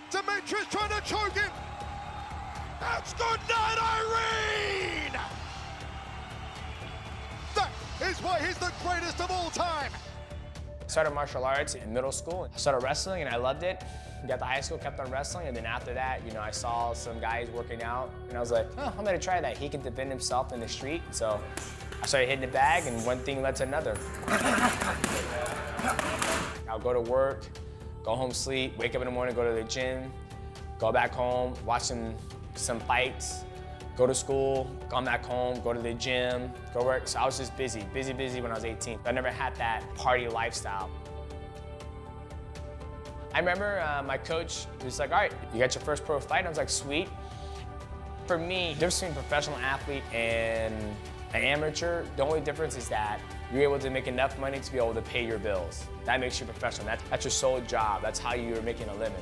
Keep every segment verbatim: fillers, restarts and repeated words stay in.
Demetrious trying to choke him. That's good night, Irene! That is why he's the greatest of all time. I started martial arts in middle school. I started wrestling and I loved it. Got to high school, kept on wrestling, and then after that, you know, I saw some guys working out, and I was like, oh, I'm gonna try that. He can defend himself in the street. So I started hitting the bag, and one thing led to another. I'll go to work, go home, sleep, wake up in the morning, go to the gym, go back home, watch some, some fights, go to school, come back home, go to the gym, go work. So I was just busy, busy, busy when I was eighteen. I never had that party lifestyle. I remember uh, my coach was like, all right, you got your first pro fight? I was like, sweet. For me, the difference between a professional athlete and an amateur, the only difference is that you're able to make enough money to be able to pay your bills. That makes you professional. That's, that's your sole job. That's how you're making a living.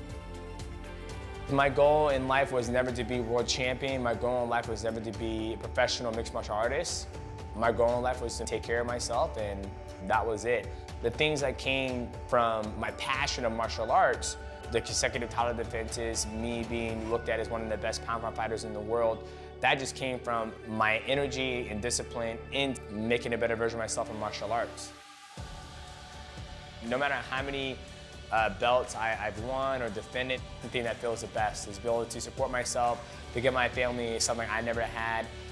My goal in life was never to be world champion. My goal in life was never to be a professional mixed martial artist. My goal in life was to take care of myself, and that was it. The things that came from my passion of martial arts, the consecutive title defenses, me being looked at as one of the best pound-for-pound fighters in the world, that just came from my energy and discipline in making a better version of myself in martial arts. No matter how many uh, belts I, I've won or defended, the thing that feels the best is be able to support myself, to give my family something I never had,